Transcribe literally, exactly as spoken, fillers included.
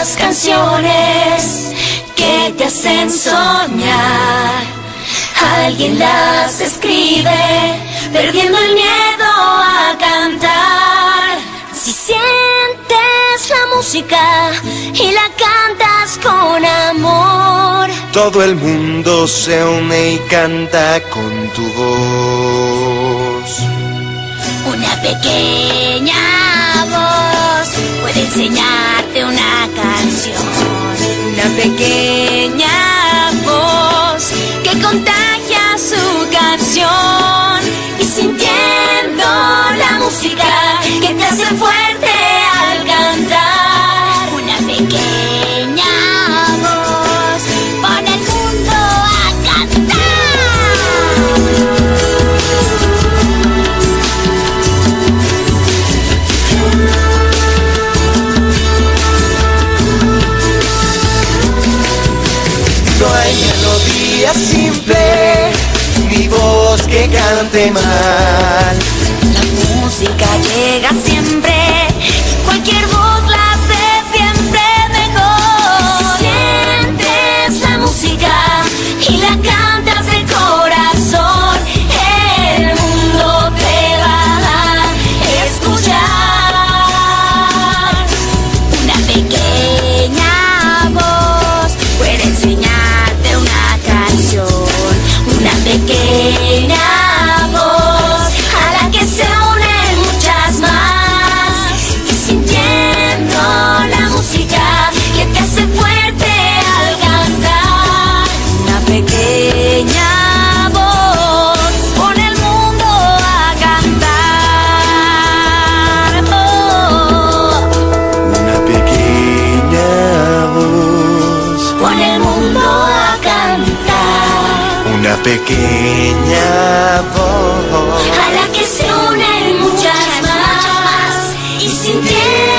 esas canciones que te hacen soñar. Alguien las escribe, perdiendo el miedo a cantar. Si sientes la música y la cantas con amor, todo el mundo se une y canta con tu voz. Una pequeña voz puede enseñarte una canción. Una pequeña voz que contagia su canción. Y sintiendo la música que te hace fuerte al cantar. Una pequeña voz pone el mundo a cantar. No hay melodía simple, ni voz que cante mal. La música llega siempre, y cualquier voz la hace siempre mejor. Si sientes la música y la cantas de corazón, el mundo te va a escuchar. Una pequeña voz puede enseñarte una canción. Una pequeña voz a la que se unen muchas más. Y sintiendo la música que te hace fuerte al cantar. Una pequeña voz pone el mundo a cantar. Oh. Una pequeña voz Pone el mundo a cantar. Una pequeña voz A la que se unen muchas más. Y sintiendo